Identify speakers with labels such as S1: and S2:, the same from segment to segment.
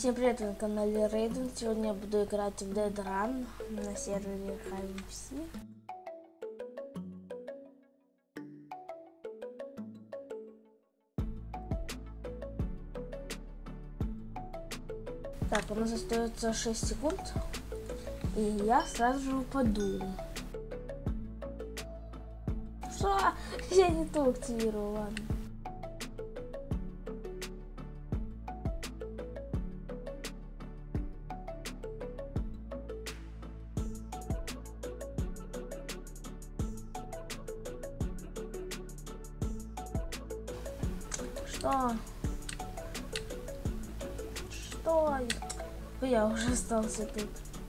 S1: Всем привет, вы на канале Рейден. Сегодня я буду играть в Dead Run на сервере HiveMC. Так, у нас остается 6 секунд, и я сразу же упаду. Что? Я не то активировал, ладно. Что? Что? Я уже остался тут.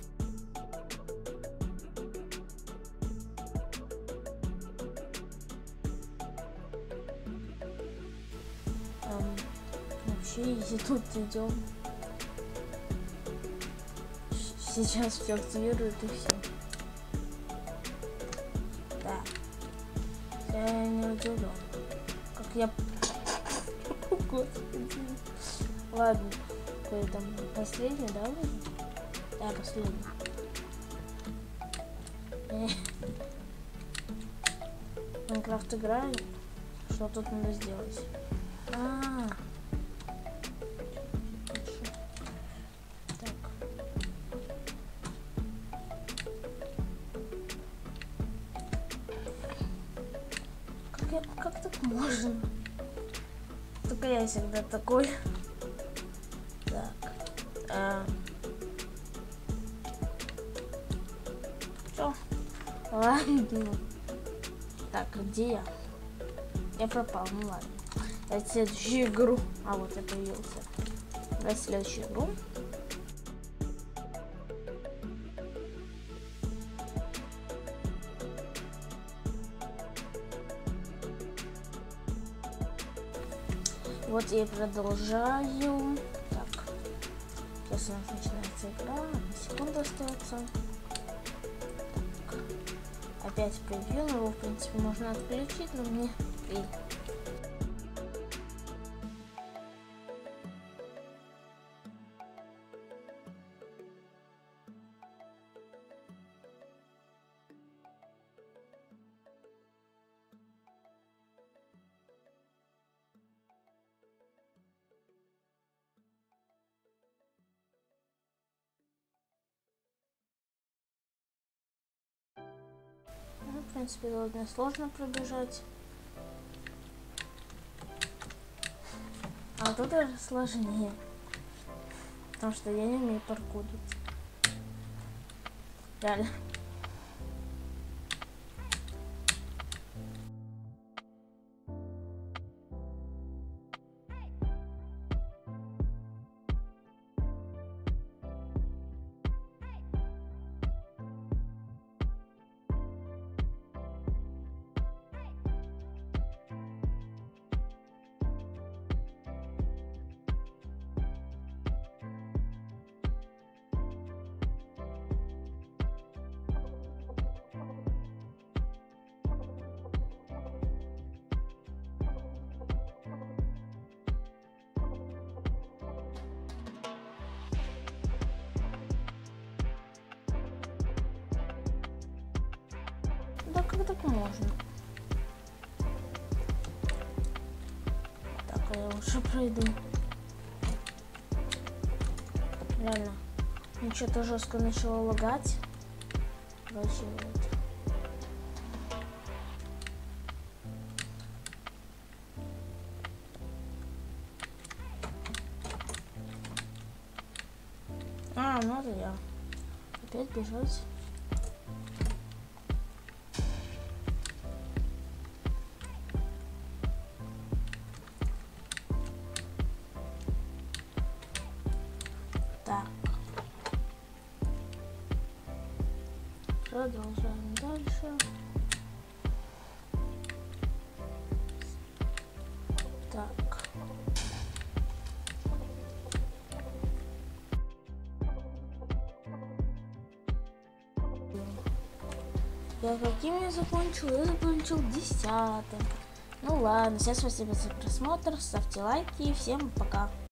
S1: Вообще, если тут идем, сейчас все активирует и все. Да. Я не удивлен. Как я... Господи. Ладно. Какой там последний, да? Да, последний. Майнкрафт играю. Что тут надо сделать? Так. Как так можно? Только я всегда такой. Так. Что? Ладно. Так, где я? Я пропал, ну ладно. Давайте следующую игру. А вот я появился. Давайте следующую игру. Вот я продолжаю. Так. Сейчас у нас начинается игра. Секунда остается. Так. Опять превью. Его, в принципе, можно отключить, но мне... В принципе, тут не сложно пробежать. А тут даже сложнее. Потому что я не умею паркурить. Реально. Да как так можно? Так, а я лучше пройду. Реально. Что-то жестко начало лагать. Короче, вот. Надо я. Опять бежать. Так. Продолжаем дальше. Так. Я каким я закончил? Я закончил 10-м. Ну ладно, всем спасибо за просмотр, ставьте лайки и всем пока.